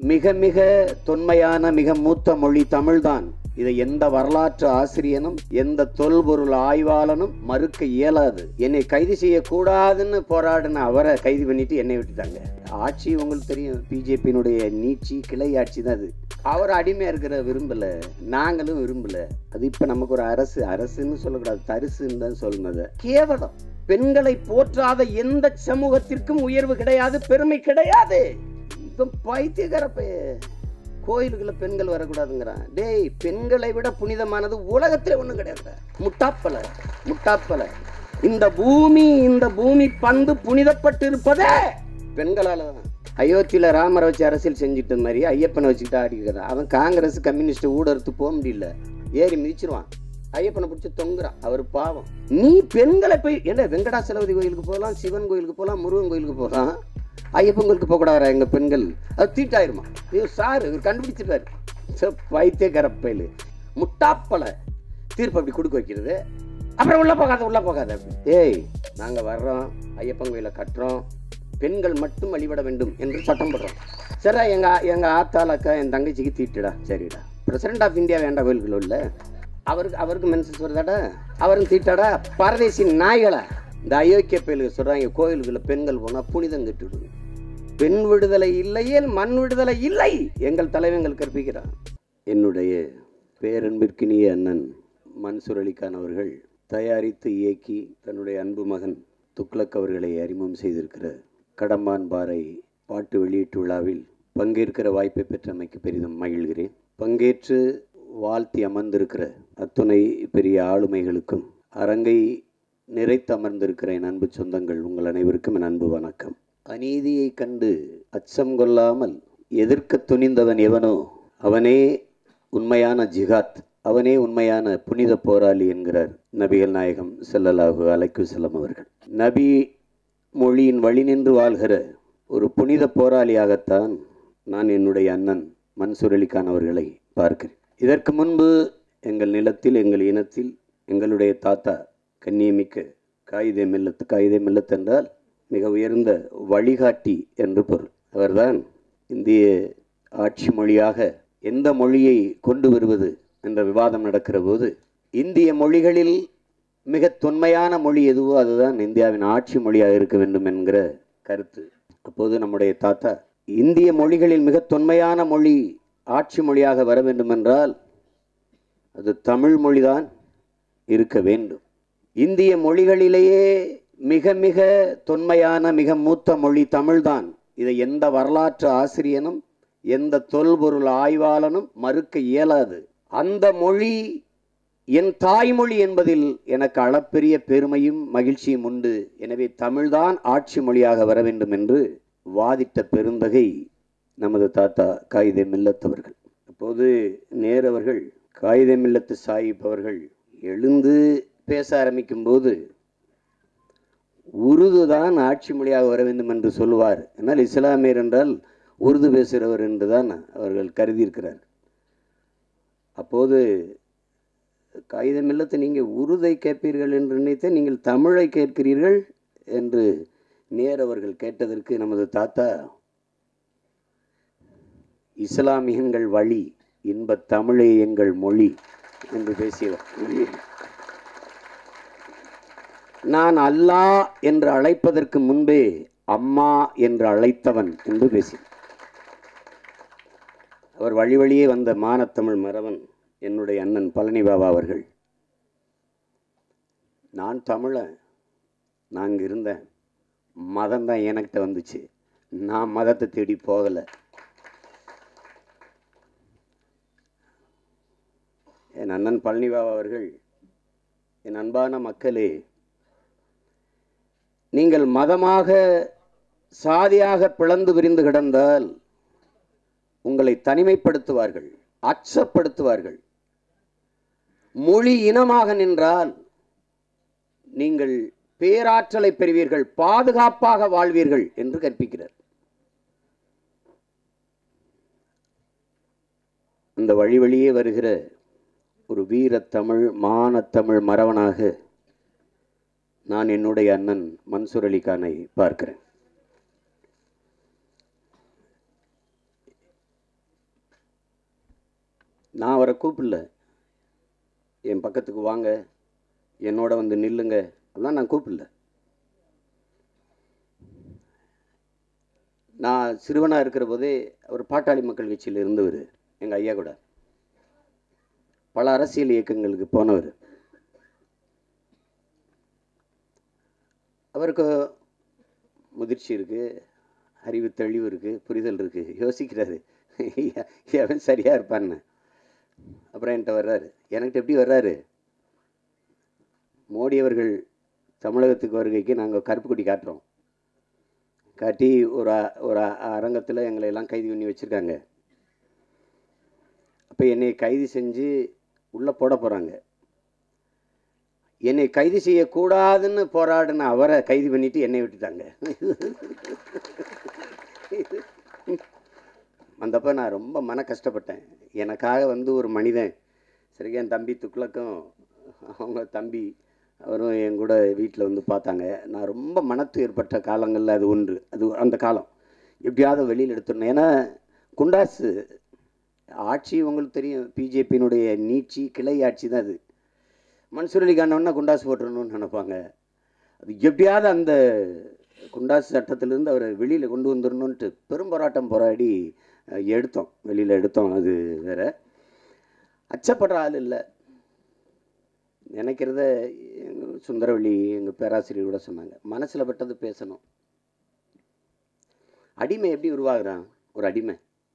மிக மிக தொன்மையான மிக மூத்த மொழி தமிழ்தான். இதை எந்த வரலாற்று ஆசிரியனும் எந்த தொல்பொருள் ஆய்வாளனும் மறுக்க இயலாது. என்னை கைது செய்யக்கூடாதுன்னு போராடின அவரை கைது பண்ணிட்டு என்னை விட்டுட்டாங்க. ஆட்சி உங்களுக்கு தெரியும், பிஜேபியினுடைய நீட்சி கிளை ஆட்சி தான் அது. அவர் அடிமையா இருக்கிற விரும்பல, நாங்களும் விரும்பல. அது இப்ப நமக்கு ஒரு அரசுன்னு சொல்லக்கூடாது, தரிசுன்னு தான் சொல்லணும். கேவலம். பெண்களை போற்றாத எந்த சமூகத்திற்கும் உயர்வு கிடையாது, பெருமை கிடையாது. இப்ப பைத்தியக்கார கோயிலுக்குள்ள பெண்கள் வரக்கூடாதுங்கிறான். டேய், பெண்களை விட புனிதமானது உலகத்துல ஒண்ணும் கிடையாது. முட்டாப்பல. இந்த பூமி பந்து புனிதப்பட்டு இருப்பதே பெண்களால தான். அயோத்தியில ராமரை வச்சு அரசியல் செஞ்சுட்ட மாதிரி ஐயப்பனை வச்சுக்கிட்டு ஆடிக்கிறான். அவன் காங்கிரஸ் கம்யூனிஸ்ட் ஊடறுத்து போக முடியல, ஏறி மிதிச்சிருவான். ஐயப்பனை பிடிச்சி தொங்குறான், அவர் பாவம். நீ பெண்களை போய் என்ன வெங்கடாசலபதி கோயிலுக்கு போகலாம், சிவன் கோயிலுக்கு போகலாம், முருகன் கோயிலுக்கு போகலாம், ஐயப்பன் கோயிலுக்கு போகக்கூடாதா எங்க பெண்கள்? அது தீட்டாயிருமா? சார் இவர் கண்டுபிடிச்சிருக்காரு. பைத்தியக்காரப்பையில முட்டாப்பல தீர்ப்பு அப்படி கொடுக்க வைக்கிறது. அப்புறம் உள்ள போகாத. ஏய், நாங்க வர்றோம், ஐயப்பன் கோயிலை கட்டுறோம், பெண்கள் மட்டும் வழிபட வேண்டும் என்று சட்டம் போடுறோம். சரி, எங்க ஆத்தாலக்கா என் தங்கச்சிக்கு தீட்டுடா, சரிடா. பிரசிடென்ட் ஆஃப் இந்தியா வேண்டாம் கோயில்கள் உள்ள அவருக்கு மென்சஸ் வருதாடா, அவரும் தீட்டாடா. பரதேசி நாய்களா, இந்த அயோக்கிய பயலுக்கு சொல்றாங்க கோயில்களை பெண்கள் போனா புனிதம் கட்டுடுங்க. பெண் விடுதலை இல்லையே மண் விடுதலை இல்லை, எங்கள் தலைவங்கள் கற்பிக்கிறான். என்னுடைய பேரன்பிற்கினிய அண்ணன் மன்சூர் அலிகான் அவர்கள் தயாரித்து இயக்கி தன்னுடைய அன்பு மகன் துக்ளக் அவர்களை அறிமுகம் செய்திருக்கிற கடம்பான் பாறை பாட்டு வெளியீட்டு விழாவில் பங்கேற்கிற வாய்ப்பை பெற்றமைக்கு பெரிதும் மகிழ்கிறேன். பங்கேற்று வாழ்த்தி அமர்ந்திருக்கிற அத்துணை பெரிய ஆளுமைகளுக்கும் அரங்கை நிறைத்து அமர்ந்திருக்கிற என் அன்பு சொந்தங்கள் உங்கள் அனைவருக்கும் என் அன்பு வணக்கம். அநீதியை கண்டு அச்சம் கொள்ளாமல் எதிர்க்க துணிந்தவன் எவனோ அவனே உண்மையான ஜிஹாத், அவனே உண்மையான புனித போராளி என்கிறார் நபிகள் நாயகம் ஸல்லல்லாஹு அலைஹி வஸல்லம் அவர்கள். நபி மொழியின் வழி நின்று வாழ்கிற ஒரு புனித போராளியாகத்தான் நான் என்னுடைய அண்ணன் மன்சூர் அலிகான் அவர்களை பார்க்கிறேன். இதற்கு முன்பு எங்கள் நிலத்தில், எங்கள் இனத்தில் எங்களுடைய தாத்தா கண்ணியமிக்க காயிதே மில்லத் என்றால் மிக உயர்ந்த வழிகாட்டி என்று பொருள். அவர்தான் இந்திய ஆட்சி மொழியாக எந்த மொழியை கொண்டு வருவது என்ற விவாதம் நடக்கிற போது இந்திய மொழிகளில் மிக தொன்மையான மொழி எதுவோ அதுதான் இந்தியாவின் ஆட்சி மொழியாக இருக்க வேண்டும் என்கிற கருத்து. அப்போது நம்முடைய தாத்தா இந்திய மொழிகளில் மிக தொன்மையான மொழி ஆட்சி மொழியாக வர வேண்டும் என்றால் அது தமிழ் மொழிதான் இருக்க வேண்டும். இந்திய மொழிகளிலேயே மிக மிக தொன்மையான மிக மூத்த மொழி தமிழ்தான். இதை எந்த வரலாற்று ஆசிரியனும் எந்த தொல்பொருள் ஆய்வாளனும் மறுக்க இயலாது. அந்த மொழி என் தாய்மொழி என்பதில் எனக்கு அளப்பெரிய பெருமையும் மகிழ்ச்சியும் உண்டு. எனவே தமிழ்தான் ஆட்சி மொழியாக வர வேண்டும் என்று வாதிட்ட பெருந்தகை நமது தாத்தா காயிதே மில்லத் அவர்கள். அப்போது நேரவர்கள் காயிதே மில்லத் சாஹிப் அவர்கள் எழுந்து பேச ஆரம்பிக்கும் போது உருது தான் ஆட்சி மொழியாக வர வேண்டும் என்று சொல்லுவார். ஆனால் இஸ்லாமியர் என்றால் உருது பேசுகிறவர் என்று தான் அவர்கள் கருதியிருக்கிறார். அப்போது காயிதே மில்லத்தை நீங்கள் உருதை கேட்பீர்கள் என்று நினைத்த நீங்கள் தமிழை கேட்கிறீர்கள் என்று நேரவர்கள் கேட்டதற்கு நமது தாத்தா இஸ்லாமியங்கள் வழி, இன்ப தமிழே எங்கள் மொழி என்று பேசியவர். நான் அல்லாஹ் என்று அழைப்பதற்கு முன்பே அம்மா என்று அழைத்தவன் என்று பேசினார். அவர் வழி வழியே வந்த மானத்தமிழ் மறவன் என்னுடைய அண்ணன் பழனி பாபா அவர்கள். நான் தமிழன், நான் இங்கே இருந்தேன், மதம் தான் என்கிட்ட வந்துச்சு, நான் மதத்தை தேடி போகலை. என் அண்ணன் பழனி பாபா அவர்கள், என் அன்பான மக்களே, நீங்கள் மதமாக சாதியாக பிளந்து விரிந்து கிடந்தால் உங்களை தனிமைப்படுத்துவார்கள், அச்சப்படுத்துவார்கள். மொழி இனமாக நின்றால் நீங்கள் பேராற்றலை பெறுவீர்கள், பாதுகாப்பாக வாழ்வீர்கள் என்று கற்பிக்கிறார். அந்த வழி வழியே வருகிற ஒரு வீரத்தமிழ் மானத்தமிழ் மறவனாக நான் என்னுடைய அண்ணன் மன்சூர் அலிகானை பார்க்கிறேன். நான் அவரை கூப்பிடல, என் பக்கத்துக்கு வாங்க, என்னோட வந்து நில்லுங்க, அதெல்லாம் நான் கூப்பிடல. நான் சிறுவனாக இருக்கிற போதே அவர் பாட்டாளி மக்கள் கட்சியில் இருந்தவர். எங்கள் ஐயா கூட பல அரசியல் இயக்கங்களுக்கு போனவர். அவருக்கு முதிர்ச்சி இருக்குது, அறிவு தெளிவு இருக்குது, புரிதல் இருக்குது, யோசிக்கிறாரு எவன் சரியாக இருப்பான்னு. அப்புறம் என்கிட்ட வர்றாரு. என்கிட்ட எப்படி வர்றாரு? மோடி அவர்கள் தமிழகத்துக்கு வருகைக்கு நாங்கள் கருப்பு கொடி காட்டுறோம், காட்டி ஒரு அரங்கத்தில் எங்களை எல்லாம் கைது பண்ணி வச்சுருக்காங்க. அப்போ என்னை கைது செஞ்சு உள்ளே போட போகிறாங்க. என்னை கைது செய்யக்கூடாதுன்னு போராடின அவரை கைது பண்ணிட்டு என்னை விட்டுட்டாங்க. வந்தப்போ நான் ரொம்ப மன கஷ்டப்பட்டேன். எனக்காக வந்து ஒரு மனிதன், சரி, என் தம்பி துக்ளக்கும் அவங்க தம்பி அவரும் என் கூட வீட்டில் வந்து பார்த்தாங்க. நான் ரொம்ப மனத்து ஏற்பட்ட காலங்களில் அது ஒன்று. அது அந்த காலம் எப்படியாவது வெளியில் எடுத்துடணும். ஏன்னா குண்டாசு ஆட்சி உங்களுக்கு தெரியும், பிஜேபியினுடைய நீட்சி கிளை ஆட்சி தான் அது. மன்சூர் அலி கானோன்னா குண்டாசு போட்டுடணும்னு நினைப்பாங்க. அது எப்படியாவது அந்த குண்டாசு சட்டத்திலேருந்து அவரை வெளியில் கொண்டு வந்துடணுன்ட்டு பெரும் போராட்டம் போராடி எடுத்தோம், வெளியில் எடுத்தோம். அது வேற. அச்சப்படுற ஆள் இல்லை. நினைக்கிறத எங்கள் சுந்தரவள்ளி எங்கள் பேராசிரியர் கூட சொன்னாங்க, மனசில் பட்டது பேசணும். அடிமை எப்படி உருவாகுறான்? ஒரு அடிமை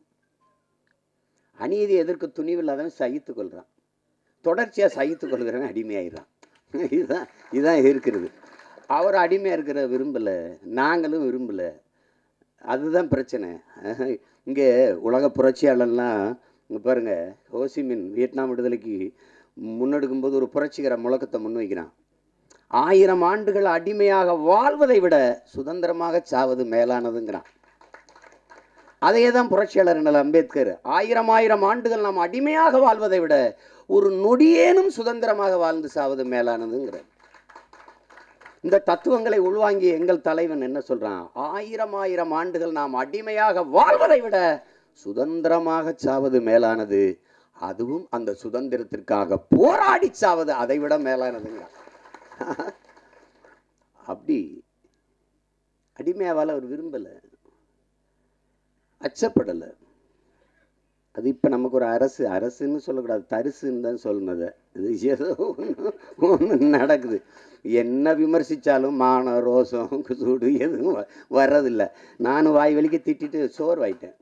அநீதி எதிர்க்க துணிவில்லாதவன் சகித்து கொள்கிறான், தொடர்ச்சியாக சகித்து கொள்கிறவன் அடிமையாயிடுறான். இதுதான் இருக்கிறது. அவர் அடிமையாக இருக்கிற விரும்பலை, நாங்களும் விரும்பலை. அதுதான் பிரச்சனை. இங்கே உலக புரட்சியாளர்லாம் இங்கே பாருங்கள், ஹோசிமின் வியட்நாம் விடுதலைக்கு முன்னெடுக்கும்போது ஒரு புரட்சிகர முழக்கத்தை முன்வைக்கிறான். 1000 ஆண்டுகள் அடிமையாக வாழ்வதை விட சுதந்திரமாக சாவது மேலானதுங்கிறான். அதையே தான் புரட்சியாளர் அண்ணல் அம்பேத்கர் 1000 ஆண்டுகள் நாம் அடிமையாக வாழ்வதை விட ஒரு நொடியேனும் சுதந்திரமாக வாழ்ந்து சாவது மேலானதுங்கிறார். இந்த தத்துவங்களை உள்வாங்கிய எங்கள் தலைவன் என்ன சொல்றான்? 1000 ஆண்டுகள் நாம் அடிமையாக வாழ்வதை விட சுதந்திரமாக சாவது மேலானது, அதுவும் அந்த சுதந்திரத்திற்காக போராடி சாவது அதை விட மேலானதுங்கிறான். அப்படி அடிமையாவால் அவர் விரும்பலை, அச்சப்படலை. அது இப்போ நமக்கு ஒரு அரசுன்னு சொல்லக்கூடாது, தரிசுன்னு தான் சொல்லணுது. இது ஏதோ ஒன்று நடக்குது. என்ன விமர்சித்தாலும் மான ரோசம் சூடு எதுவும் வர்றதில்லை. நானும் வாய் வலிக்க திட்டிட்டு சோர்வாயிட்டேன்.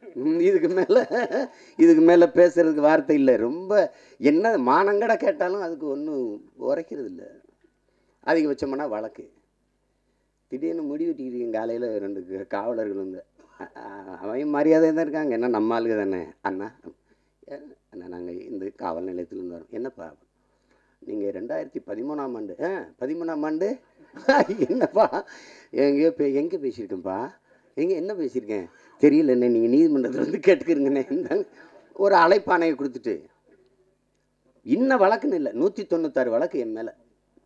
இதுக்கு மேலே பேசுறதுக்கு வார்த்தை இல்லை. ரொம்ப என்ன மானங்கட கேட்டாலும் அதுக்கு ஒன்றும் உரைக்கிறது இல்லை. அதிகபட்சமான வழக்கு. திடீர்னு முடிவெட்டிக்கிறீங்க. காலையில் 2 காவலர்கள் வந்து, அவன் மரியாதை தான் இருக்காங்க, என்ன நம்ம ஆளுங்க தானே. அண்ணா அண்ணா நாங்கள் இந்த காவல் நிலையத்திலேருந்து வரோம். என்னப்பா நீங்கள் 2013ஆம் ஆண்டு 13ஆம் ஆண்டு என்னப்பா எங்கேயோ எங்கே பேசியிருக்கேன்ப்பா, என்ன பேசியிருக்கேன் தெரியல, என்ன நீங்கள் நீதிமன்றத்தில் வந்து கேட்டுக்கிறீங்கண்ணே. ஒரு அழைப்பானையை கொடுத்துட்டு இன்னும் வழக்குன்னு இல்லை, 196 வழக்கு என் மேலே.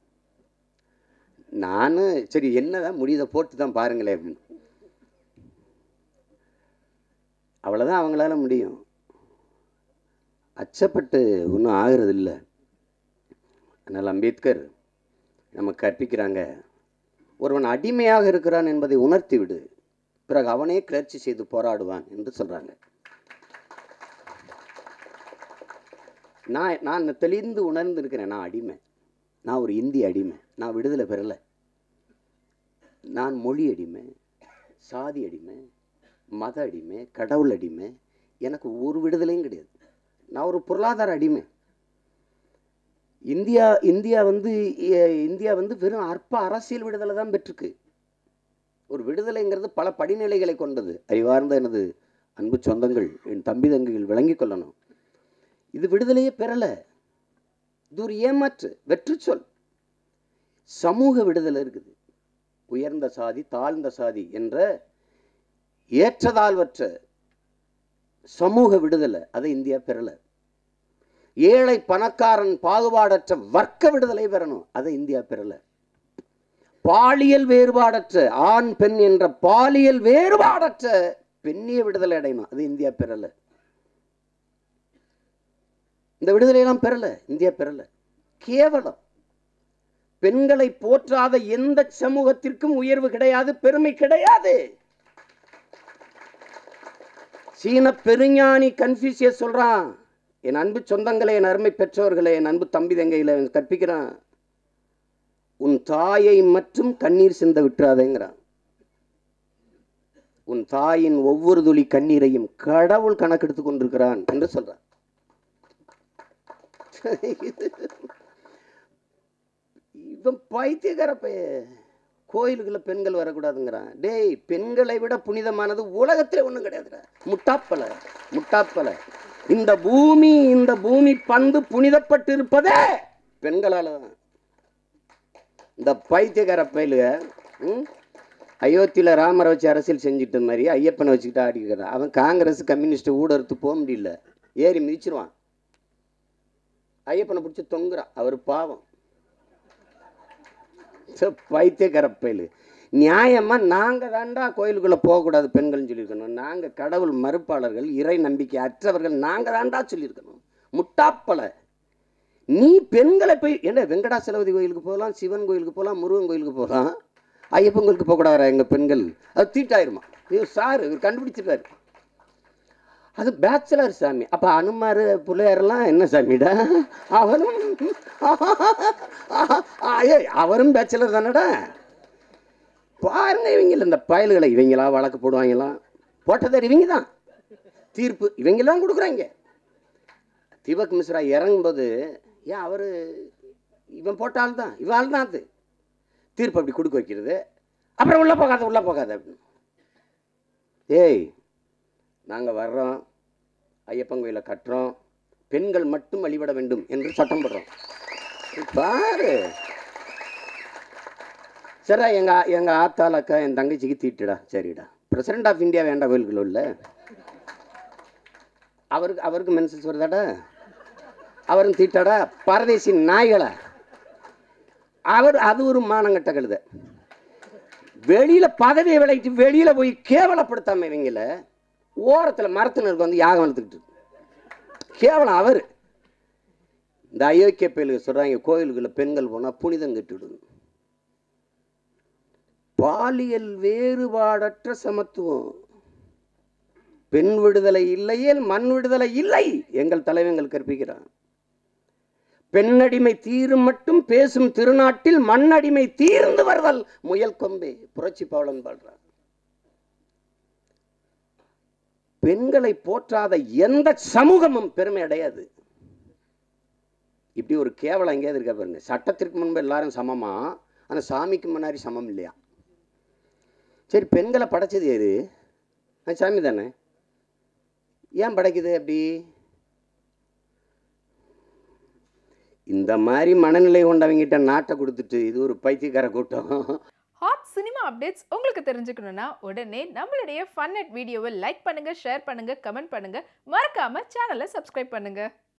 நான் சரி என்னதான் முடியதை போட்டு தான் பாருங்களேன் அப்படின்னு. அவ்வளோதான் அவங்களால முடியும். அச்சப்பட்டு ஒன்றும் ஆகிறது இல்லை. அதனால் அம்பேத்கர் நமக்கு கற்பிக்கிறாங்க, ஒருவன் அடிமையாக இருக்கிறான் என்பதை உணர்த்தி விடு, பிறகு அவனே கிளர்ச்சி செய்து போராடுவான் என்று சொல்கிறாங்க. நான் தெளிந்து உணர்ந்து இருக்கிறேன். நான் அடிமை, நான் ஒரு இந்திய அடிமை. நான் விடுதலை பெறலை. நான் மொழி அடிமை, சாதி அடிமை, மத அடிமை, கடவுள் அடிமை. எனக்கு ஒரு விடுதலையும் கிடையாது. நான் ஒரு பொருளாதார அடிமை. இந்தியா வந்து வெறும் அற்ப அரசியல் விடுதலை தான் பெற்றிருக்கு. ஒரு விடுதலைங்கிறது பல படிநிலைகளை கொண்டது. அறிவார்ந்த எனது அன்பு சொந்தங்கள், என் தம்பி தங்கைகள் விளங்கிக் கொள்ளணும். இது விடுதலையே பெறலை. இது ஒரு ஏமாற்று வெற்று சொல். சமூக விடுதலை இருக்குது. உயர்ந்த சாதி தாழ்ந்த சாதி என்ற ஏற்றதாழ்வற்ற சமூக விடுதலை அதை இந்தியா பெறலை. ஏழை பணக்காரன் பாகுபாடற்ற வர்க்க விடுதலை பெறணும், அதை இந்தியா பெறலை. பாலியல் வேறுபாடற்ற ஆண் பெண் என்ற பாலியல் வேறுபாடற்ற பெண்ணிய விடுதலை அடையணும், அது இந்தியா பெறலை. இந்த விடுதலையெல்லாம் பெறல, இந்தியா பெறல. கேவலம். பெண்களை போற்றாத எந்த சமூகத்திற்கும் உயர்வு கிடையாது, பெருமை கிடையாது. சீன பெருஞானி கன்ஃபியூசியஸ் சொல்றான், என் அன்பு சொந்தங்களே, என் அருமை பெற்றோர்களே, என் அன்பு தம்பி தங்கையில கற்பிக்கிறான், உன் தாயை மட்டும் கண்ணீர் சிந்த விட்டுறாதேங்கிறான். உன் தாயின் ஒவ்வொரு துளி கண்ணீரையும் கடவுள் கணக்கெடுத்துக் கொண்டிருக்கிறான் என்று சொல்றான். இவன் பைத்தியக்கார கோயிலுக்குள்ள பெண்கள் வரக்கூடாதுங்கிறான். டேய், பெண்களை விட புனிதமானது உலகத்துல ஒண்ணும் கிடையாதுடா. முட்டாப்பல முட்டாப்பல. இந்த பூமி பந்து புனிதப்பட்டு இருப்பதே பெண்களால தான். இந்த பைத்தியக்கார பயிலுக அயோத்தியில ராமரை வச்சு அரசியல் செஞ்சுட்டு மாதிரி ஐயப்பனை வச்சுக்கிட்டு ஆடிக்கிறான். அவன் காங்கிரஸ் கம்யூனிஸ்ட் ஊடறுத்து போக முடியல, ஏறி மிதிச்சிருவான். ஐயப்பனை பிடிச்சி தொங்குறான். அவர் பாவம். பைத்தியக்கார பயிலு. நியாயமா நாங்க தாண்டா கோயிலுக்குள்ள போகக்கூடாது பெண்கள்னு சொல்லியிருக்கணும். நாங்க கடவுள் மறுப்பாளர்கள், இறை நம்பிக்கை அற்றவர்கள், நாங்க தாண்டா சொல்லியிருக்கணும். முட்டாப்பல. நீ பெண்களை போய் என்ன வெங்கடாசலபதி கோயிலுக்கு போகலாம், சிவன் கோயிலுக்கு போகலாம், முருகன் கோயிலுக்கு போகலாம், ஐயப்பன் கோயிலுக்கு போகக்கூடாதா எங்க பெண்கள்? அது தீட்டாயிருமா? சார் இவர் கண்டுபிடிச்சிருக்காரு. அது பேச்சுலர் சாமி. அப்ப அனுமார் பிள்ளையாரெல்லாம் என்ன சாமிடா? அவரும் பேச்சுலர் தானடா. பாருங்க இவங்கள இந்த பயல்களை. இவங்களா வழக்கு போடுவாங்களாம், போட்டதார் இவங்க தான். தீர்ப்பு இவங்கெல்லாம் கொடுக்குறாங்க. தீபக் மிஸ்ரா இறங்கும்போது ஏன் அவரு இவன் போட்டால் தான், இவாள் தான் அது தீர்ப்பு அப்படி கொடுக்க வைக்கிறது. அப்புறம் உள்ள போகாத அப்படின்னு. ஏய், நாங்கள் வர்றோம், ஐயப்பன் கோயிலை கட்டுறோம், பெண்கள் மட்டும் வழிபட வேண்டும் என்று சட்டம் போடுறோம். பாரு சரா, எங்க ஆத்தாள் அக்கா என் தங்கச்சிக்கு தீட்டுடா. சரிடா, பிரசிடென்ட் ஆஃப் இந்தியா வேண்டாம் கோயிலுக்குள்ள உள்ள. அவருக்கு மென்சஸ் வருதாடா? அவரும் தீட்டாடா? பரதேசி நாய்களா? அது ஒரு மானங்கட்ட கழுத. வெளியில பதவியை விளையிட்டு வெளியில போய் கேவலப்படுத்தாம இவங்கள ஓரத்துல மரத்தினருக்கு வந்து யாகம் வளர்த்துக்கிட்டு கேவலம். அவரு இந்த அயோக்கிய பேலுக்கு சொல்றாங்க கோயிலுக்குள்ள பெண்கள் போனா புனிதம் கட்டுடுது. பாலியல் வேறுபாடற்ற சமத்துவம். பெண் விடுதலை இல்லையேல் மண் விடுதலை இல்லை எங்கள் தலைவங்கள் கற்பிக்கிறான். பெண்ணடிமை தீரும் மட்டும் பேசும் திருநாட்டில் மண்ணடிமை தீர்ந்து வருதல் முயல் கொம்பே. புரட்சி பாவலன் பாடுறார். பெண்களை போற்றாத எந்த சமூகமும் பெருமை அடையாது. இப்படி ஒரு கேவலம் எங்கேயாவது இருக்கா பாருங்க. சட்டத்திற்கு முன்பு எல்லாரும் சமமா, ஆனா சாமிக்கு முன்னாடி சமம் இல்லையா? சரி, பெண்களை படைச்சது யாரு? சாமி தானே. ஏன் படைக்குது அப்படி? இந்த மாதிரி மனநிலை கொண்டவங்கிட்ட நாட்டை கொடுத்துட்டு இது ஒரு பைத்தியக்கார கூட்டம். ஹாட் சினிமா அப்டேட்ஸ் உங்களுக்கு தெரிஞ்சுக்கணும்னா உடனே நம்மளுடைய ஃபன் நெட் வீடியோவை லைக் பண்ணுங்க, ஷேர் பண்ணுங்க, கமெண்ட் பண்ணுங்க, மறக்காம சேனலை சப்ஸ்கிரைப் பண்ணுங்க.